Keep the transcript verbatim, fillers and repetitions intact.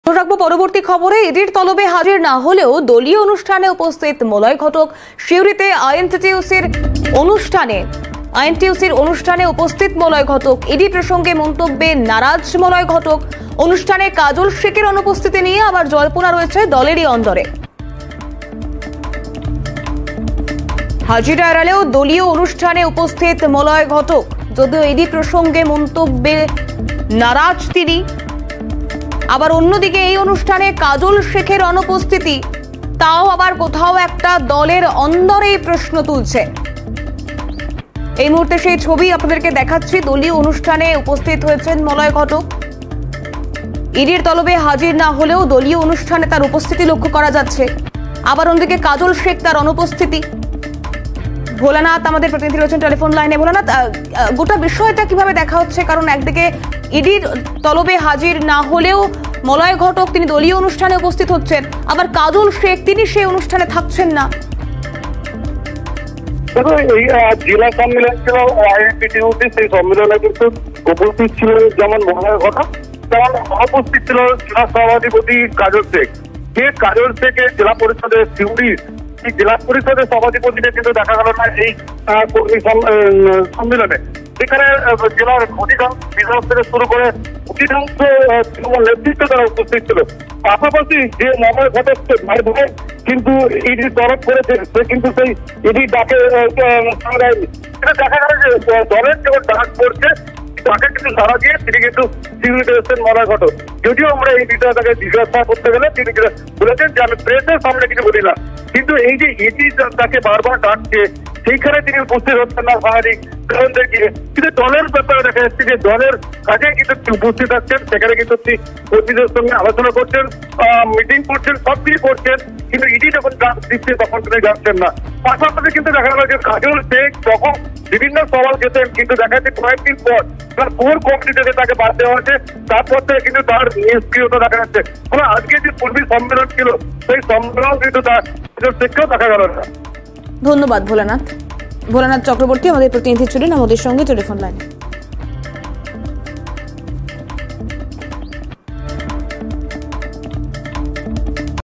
রাখবো পরবর্তী খবরে। ইডির তলবে হাজির না হলেও দলীয় অনুষ্ঠানে উপস্থিত মলয় ঘটক। সিউড়িতে আইএনটিটিউসির অনুষ্ঠানে আইএনটিটিউসির অনুষ্ঠানে উপস্থিত মলয় ঘটক। ইডি প্রসঙ্গে মন্তব্যে নারাজ মলয় ঘটক। অনুষ্ঠানে কাজল শেখের অনুপস্থিতি নিয়ে আবার জল্পনা রয়েছে দলেরই অন্দরে। হাজিরা এড়ালেও দলীয় অনুষ্ঠানে উপস্থিত মলয় ঘটক। যদিও ইডি প্রসঙ্গে মন্তব্যে নারাজ তিনি, আবার অন্যদিকে এই অনুষ্ঠানে কাজল শেখের অনুপস্থিতি তাও আবার কোথাও একটা দলের অন্দরেই প্রশ্ন তুলছে। এই মুহূর্তে সেই ছবি আপনাদেরকে দেখাচ্ছি। দলীয় অনুষ্ঠানে উপস্থিত হয়েছেন মলয় ঘটক। ইডির তলবে হাজির না হলেও দলীয় অনুষ্ঠানে তার উপস্থিতি লক্ষ্য করা যাচ্ছে। আবার অন্যদিকে কাজল শেখ, তার অনুপস্থিতি। ভোলানাথ আমাদের প্রতিনিধি রয়েছেন টেলিফোন লাইনে। ভোলানাথ, গোটা বিষয়টা কিভাবে দেখা হচ্ছে? কারণ একদিকে ইডির তলবে হাজির না হলেও মলয় ঘটক তিনি দলীয় অনুষ্ঠানে উপস্থিত হচ্ছেন, আবার কাজল শেখ তিনি সেই অনুষ্ঠানে থাকছেন না। দেখো, এই জেলা সম্মেলন ছিল আইএনটিটিউসি, সেই সম্মেলনে কিন্তু উপস্থিত ছিল যেমন মলয় ঘটক, তেমন অনুপস্থিত ছিল জেলা সভাধিপতি কাজল শেখ। যে কাজল শেখের জেলা পরিষদের সিউড়ির এই জেলা পরিষদের সভাধিপতিকে কিন্তু দেখা গেল না এই সম্মেলনে। সেখানে জেলার অধিকাংশ বিধায়ক থেকে শুরু করে অধিকাংশ তৃণমূল নেতৃত্ব তারা উপস্থিত ছিল। পাশাপাশি যে মলয় ঘটককে ভাই ভাই কিন্তু ইডি তরফ করেছে, সে কিন্তু সেই ইডি ডাকে সেটা দেখা গেল যে দলের যে ডাক করছে তাকে কিন্তু সারা দিয়ে তিনি কিন্তু সিউড়িতে এসেছেন মলয় ঘটক। যদিও আমরা এই বিষয়ে তাকে জিজ্ঞাসা করতে গেলে তিনি বলেছেন যে আমি প্রেসের সামনে কিছু বলি না, কিন্তু এই যে ইডি তাকে বারবার ডাকছে সেইখানে তিনি উপস্থিত হচ্ছেন না স্বাভাবিক কারণ দেখিয়ে। কিন্তু দলের ব্যাপারে দেখা যাচ্ছে যে দলের কাজে কিন্তু উপস্থিত আছেন, সেখানে কিন্তু কর্মীদের সঙ্গে আলোচনা করছেন, মিটিং করছেন, সব কিছু করছেন, কিন্তু ইডি যখন ডাক দিচ্ছে তখন তিনি যাচ্ছেন না। পাশাপাশি কিন্তু দেখা গেল যে কাজল শেখ যখন বিভিন্ন সওয়াল যেতেন, কিন্তু দেখা যাচ্ছে কয়েকদিন পর তার কোর কমিটি থেকে তাকে বাদ দেওয়া হয়েছে, তারপর থেকে কিন্তু তার নিষ্ক্রিয়তা দেখা যাচ্ছে। ফলে আজকে যে কর্মী সম্মেলন ছিল সেই সম্মেলন কিন্তু তার শিক্ষাও দেখা গেল না। ধন্যবাদ ভোলানাথ। ভোলানাথ চক্রবর্তী আমাদের প্রতিনিধি ছিলেন আমাদের সঙ্গে টেলিফোন লাইনে।